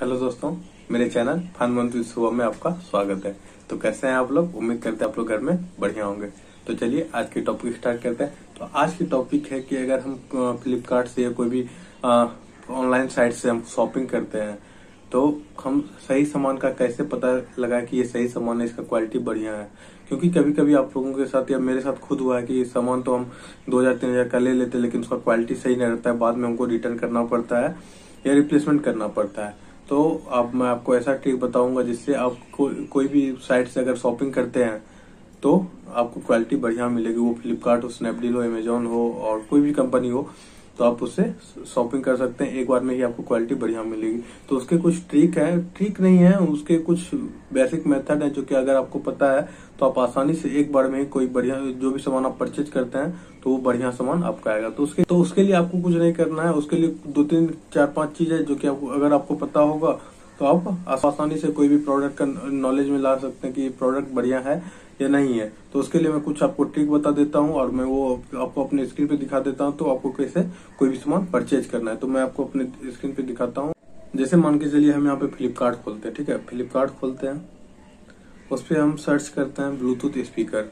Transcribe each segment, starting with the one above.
Hello दोस्तों, मेरे channel fun month with Shubham में आपका स्वागत है। तो कैसे हैं आप लोग? उम्मीद करते हैं आप लोग घर में बढ़िया होंगे। तो चलिए आज की टॉपिक स्टार्ट करते हैं। तो आज की टॉपिक है कि अगर हम फ्लिपकार्ट से या कोई भी ऑनलाइन साइट से हम शॉपिंग करते हैं तो हम सही सामान का कैसे पता लगा कि ये सही सामान है, इसका क्वालिटी बढ़िया है। क्योंकि कभी कभी आप लोगों के साथ या मेरे साथ खुद हुआ है कि ये सामान तो हम 2000-3000 का ले लेते हैं, लेकिन उसका क्वालिटी सही नहीं रहता है, बाद में हमको रिटर्न करना पड़ता है या रिप्लेसमेंट करना पड़ता है। तो अब मैं आपको ऐसा ट्रिक बताऊंगा जिससे आप कोई भी साइट से अगर शॉपिंग करते हैं तो आपको क्वालिटी बढ़िया मिलेगी। वो फ्लिपकार्ट हो, स्नैपडील हो, अमेजोन हो और कोई भी कंपनी हो, तो आप उससे शॉपिंग कर सकते हैं। एक बार में ही आपको क्वालिटी बढ़िया मिलेगी। तो उसके कुछ ट्रिक है, ट्रिक नहीं है, उसके कुछ बेसिक मेथड है जो कि अगर आपको पता है तो आप आसानी से एक बार में ही कोई बढ़िया जो भी सामान आप परचेज करते हैं तो वो बढ़िया सामान आपका आएगा। तो उसके लिए आपको कुछ नहीं करना है। उसके लिए 2-3-4-5 चीजें जो कि अगर आपको पता होगा तो आप आसानी से कोई भी प्रोडक्ट का नॉलेज में ला सकते हैं कि ये प्रोडक्ट बढ़िया है या नहीं है। तो उसके लिए मैं कुछ आपको ट्रिक बता देता हूँ और मैं वो आपको अपने स्क्रीन पे दिखा देता हूँ। तो आपको कैसे कोई भी सामान परचेज करना है तो मैं आपको अपने स्क्रीन पे दिखाता हूँ। जैसे मान के चलिए हम यहाँ पे फ्लिपकार्ट खोलते हैं, ठीक है। फ्लिपकार्ट खोलते हैं, उस पर हम सर्च करते हैं ब्लूटूथ स्पीकर।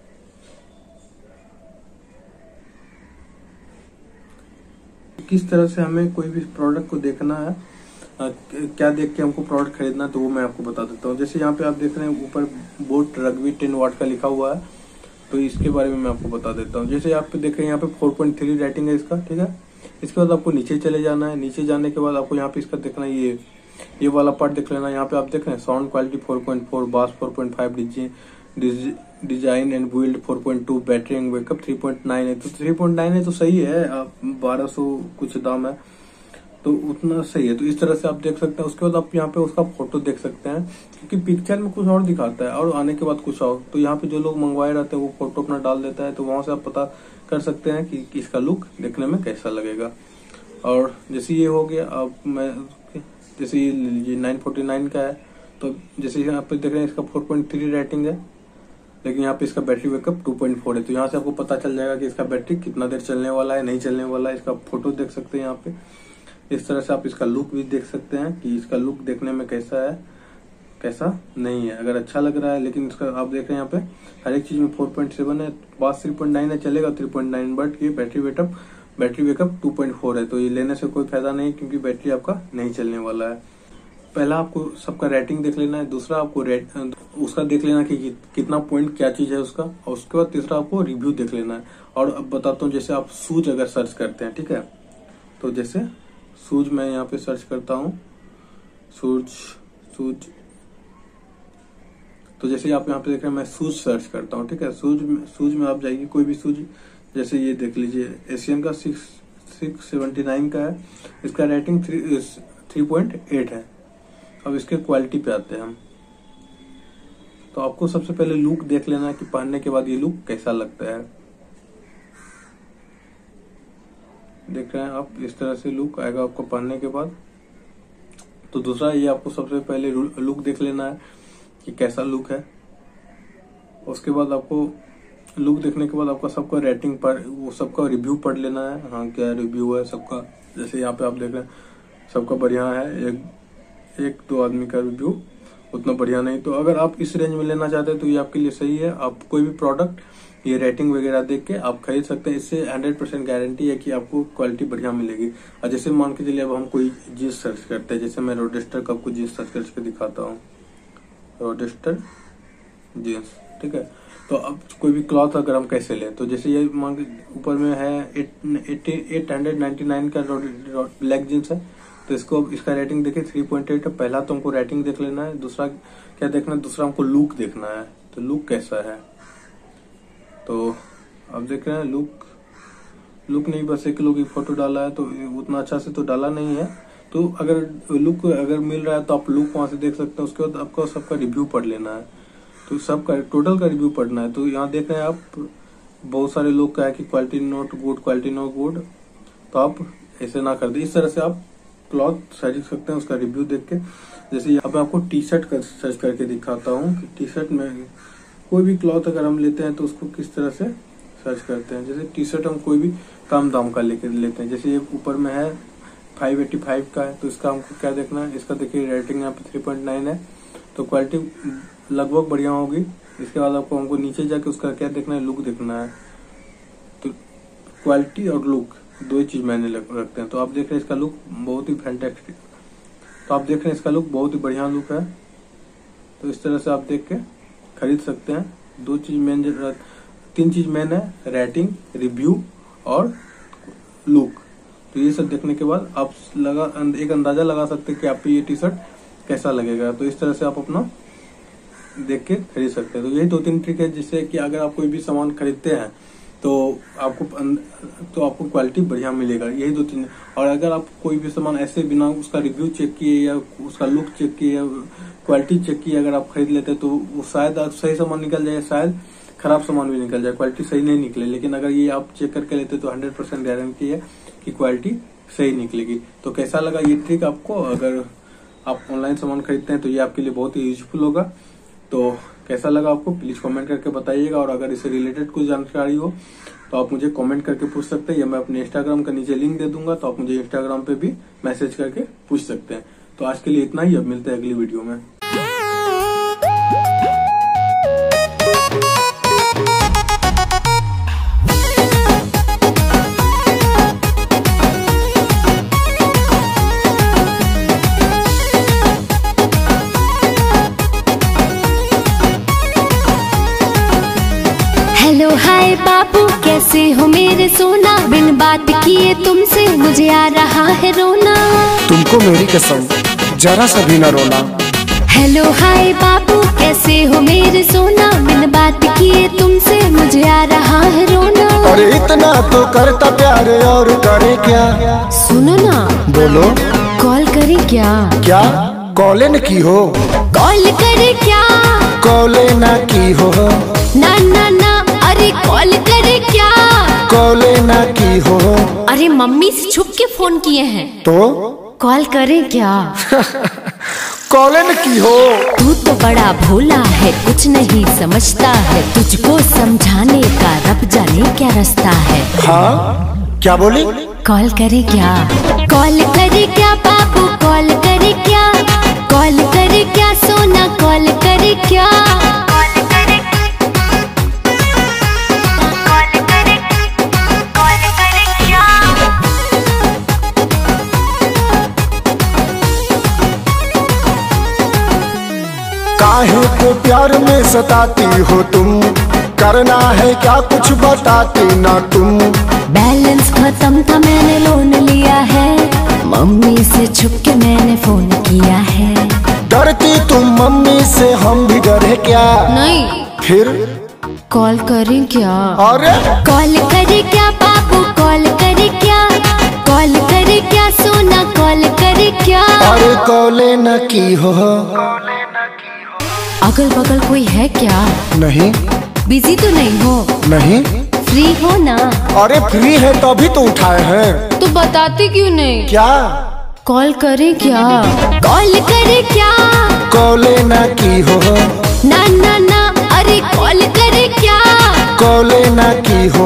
किस तरह से हमें कोई भी प्रोडक्ट को देखना है, क्या देख के हमको प्रोडक्ट खरीदना है, तो वो मैं आपको बता देता हूँ। जैसे यहाँ पे आप देख रहे हैं ऊपर बोट रग्बी 10 वाट का लिखा हुआ है, तो इसके बारे में मैं आपको बता देता हूँ। जैसे आप देख रहे हैं यहाँ पे 4.3 रेटिंग है इसका, ठीक है। इसके बाद आपको नीचे चले जाना है। नीचे जाने के बाद आपको यहाँ पे इसका देखना है, ये वाला पार्ट देख लेना। यहाँ पे आप देख रहे हैं sound quality 4.4, bass 4.5, design and build 4.2, battery and backup 3.9 है। तो 3.9 है तो सही है, 1200 कुछ दाम है तो उतना सही है। तो इस तरह से आप देख सकते हैं। उसके बाद आप यहाँ पे उसका फोटो देख सकते हैं, क्योंकि पिक्चर में कुछ और दिखाता है और आने के बाद कुछ और। तो यहाँ पे जो लोग मंगवाए रहते हैं वो फोटो अपना डाल देता है, तो वहां से आप पता कर सकते हैं कि इसका लुक देखने में कैसा लगेगा। और जैसे ये हो गया, अब मैं जैसे ये 949 का है, तो जैसे यहाँ पे देख रहे हैं इसका 4.3 रेटिंग है, लेकिन यहाँ पे इसका बैटरी बैकअप 2.4 है। तो यहाँ से आपको पता चल जाएगा कि इसका बैटरी कितना देर चलने वाला है, नहीं चलने वाला है। इसका फोटो देख सकते हैं यहाँ पे। इस तरह से आप इसका लुक भी देख सकते हैं कि इसका लुक देखने में कैसा है, कैसा नहीं है। अगर अच्छा लग रहा है, लेकिन इसका आप देख रहे हैं यहाँ पे हर एक चीज में 4.7 है, बास 3.9 है, चलेगा 3.9, बट ये बैटरी बैकअप 2.4 है। तो ये लेने से कोई फायदा नहीं, क्योंकि बैटरी आपका नहीं चलने वाला है। पहला आपको सबका रेटिंग देख लेना है, दूसरा आपको उसका देख लेना कि कितना पॉइंट क्या चीज है उसका, और उसके बाद तीसरा आपको रिव्यू देख लेना है। और अब बताता हूँ, जैसे आप शूज अगर सर्च करते हैं, ठीक है, तो जैसे शूज मैं यहाँ पे सर्च करता हूँ, शूज तो जैसे आप यहाँ पे देख रहे हैं मैं शूज सर्च करता हूँ, ठीक है। शूज में आप जाइए, कोई भी शूज, जैसे ये देख लीजिए एशियन का 679 का है, इसका रेटिंग 3.8 है। अब इसके क्वालिटी पे आते हैं हम। तो आपको सबसे पहले लुक देख लेना है कि पहनने के बाद ये लुक कैसा लगता है। देख रहे हैं आप, इस तरह से लुक आएगा आपको पहनने के बाद। तो दूसरा ये आपको सबसे पहले लुक देख लेना है कि कैसा लुक है। उसके बाद आपको लुक देखने के बाद आपका सबका रेटिंग पर वो सबका रिव्यू पढ़ लेना है, हाँ क्या रिव्यू है सबका। जैसे यहाँ पे आप देख रहे हैं सबका बढ़िया है, एक दो आदमी का रिव्यू उतना बढ़िया नहीं। तो अगर आप इस रेंज में लेना चाहते हैं तो ये आपके लिए सही है। आप कोई भी प्रोडक्ट ये रेटिंग वगैरह देख के आप खरीद सकते हैं। इससे 100% गारंटी है कि आपको क्वालिटी बढ़िया मिलेगी। और जैसे मान के चलिए अब हम कोई जीन्स सर्च करते हैं, जैसे मैं रोडेस्टर का आपको जीन्स सर्च करके दिखाता हूँ, रोडेस्टर जीन्स, ठीक है। तो अब कोई भी क्लॉथ अगर हम कैसे लें, तो जैसे ये मान के ऊपर में है 899 का ब्लैक जीन्स है, तो इसको इसका रेटिंग देखिए 3.8 है। पहला तो हमको रेटिंग देख लेना है, दूसरा क्या देखना है, दूसरा हमको लुक देखना है, तो लुक कैसा है। तो अब देख रहे हैं लुक नहीं, बस एक लोग फोटो डाला है तो उतना अच्छा से तो डाला नहीं है। तो अगर लुक अगर मिल रहा है तो आप लुक वहां से देख सकते हैं। उसके बाद आपको सबका रिव्यू पढ़ लेना है, तो सबका टोटल का रिव्यू पढ़ना है। तो यहाँ देख रहे हैं आप बहुत सारे लोग का है कि क्वालिटी नॉट गुड, तो आप ऐसे ना कर दे। इस तरह से आप क्लॉथ सर्च सकते हैं उसका रिव्यू देख के। जैसे अब मैं आपको टी शर्ट का सर्च करके दिखाता हूँ कि टी शर्ट में कोई भी क्लॉथ अगर हम लेते हैं तो उसको किस तरह से सर्च करते हैं। जैसे टी शर्ट हम कोई भी कम दाम का लेते हैं, जैसे ये ऊपर में है 585 का है, तो इसका हमको क्या देखना है, इसका देखिए रेटिंग यहाँ पे 3.9 है, तो क्वालिटी लगभग बढ़िया होगी। इसके बाद आपको हमको नीचे जाके उसका क्या देखना है, लुक देखना है। तो क्वालिटी और लुक दो ही चीज मैंने रखते हैं। तो आप देख रहे हैं इसका लुक बहुत ही फैंटास्टिक, तो आप देख रहे हैं इसका लुक बहुत ही बढ़िया लुक है। तो इस तरह से आप देख के खरीद सकते हैं। दो चीज मेन, तीन चीज मेन है, रेटिंग, रिव्यू और लुक। तो ये सब देखने के बाद आप एक अंदाजा लगा सकते हैं कि आप पे ये टी शर्ट कैसा लगेगा। तो इस तरह से आप अपना देख के खरीद सकते हैं। तो यही 2-3 ट्रिक है जिससे कि अगर आप कोई भी सामान खरीदते हैं तो आपको क्वालिटी बढ़िया मिलेगा। यही 2-3। और अगर आप कोई भी सामान ऐसे बिना उसका रिव्यू चेक किए या उसका लुक चेक किए या क्वालिटी चेक किए अगर आप खरीद लेते तो वो शायद सही सामान निकल जाए, शायद खराब सामान भी निकल जाए, क्वालिटी सही नहीं निकले। लेकिन अगर ये आप चेक करके लेते तो 100% गारंटी है कि क्वालिटी सही निकलेगी। तो कैसा लगा ये ट्रिक आपको? अगर आप ऑनलाइन सामान खरीदते हैं तो ये आपके लिए बहुत ही यूजफुल होगा। तो कैसा लगा आपको प्लीज कमेंट करके बताइएगा। और अगर इससे रिलेटेड कुछ जानकारी हो तो आप मुझे कमेंट करके पूछ सकते हैं, या मैं अपने इंस्टाग्राम का नीचे लिंक दे दूंगा, तो आप मुझे इंस्टाग्राम पे भी मैसेज करके पूछ सकते हैं। तो आज के लिए इतना ही, अब मिलते हैं अगली वीडियो में। हेलो हाय बाबू, कैसे हो मेरे सोना? बिन बात किए तुमसे मुझे आ रहा है रोना। तुमको मेरी कसम जरा सा भी न रोना। हेलो हाय बाबू, कैसे हो मेरे सोना? बिन बात किए तुमसे मुझे आ रहा है रोना। अरे इतना तो करता प्यार और करे क्या? सुनो ना। बोलो। कॉल करे क्या? क्या कॉले न की हो? कॉल करे क्या? कॉले ना की हो? ना ना ना, अरे कॉल करे क्या? कॉले ना की हो? अरे मम्मी से छुप के फोन किए हैं। तो कॉल करे क्या? कॉले न की हो? तू तो बड़ा भोला है, कुछ नहीं समझता है। तुझको समझाने का रब जाने क्या रास्ता है। हाँ क्या बोली? कॉल करे क्या? कॉल करे क्या बाबू? कॉल करे क्या? कॉल करे क्या सोना? कॉल करे क्या? काहे को प्यार में सताती हो तुम? करना है क्या कुछ बताती ना तुम? बैलेंस खत्म था, मैंने लोन लिया है। मम्मी से छुप के मैंने फोन किया है। डरती तुम मम्मी से, हम भी डरे क्या? नहीं। फिर कॉल करें क्या? अरे कॉल करे क्या बाबू? कॉल करे क्या? कॉल करे क्या सोना? कॉल करे क्या? अरे कॉले न की हो? अगल बगल कोई है क्या? नहीं। बिजी तो नहीं हो? नहीं। फ्री हो ना? अरे फ्री है तभी तो उठाए हैं। तो बताते क्यों नहीं? क्या कॉल करे क्या? कॉल करे क्या? कॉले ना की हो? ना ना ना, अरे कॉल करे क्या? कॉले ना की हो?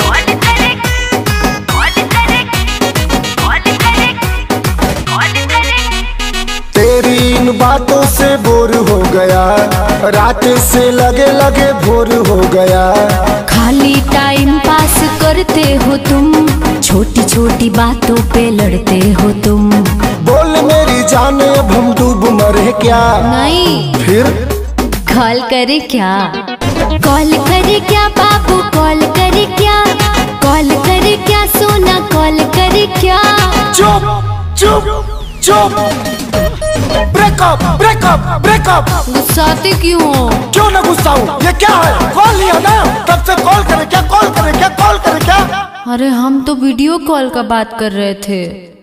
तेरी इन बातों से बोर हो गया, रात से लगे लगे भोर हो गया। खाली टाइम पास करते हो तुम, छोटी छोटी बातों पे लड़ते हो तुम। बोल मेरी जान, अब हम डूब मरे क्या? नहीं। फिर कॉल करे क्या? कॉल करे क्या बाबू? कॉल करे क्या? कॉल करे क्या सोना? कॉल करे क्या? चुप चुप चुप। Breakup breakup breakup. गुस्साते क्यों हो? क्यों ना गुस्सा हूँ? ये क्या है? कॉल लिया ना, तब से कॉल करे क्या? कॉल करे क्या? कॉल करे क्या? अरे हम तो वीडियो कॉल का बात कर रहे थे।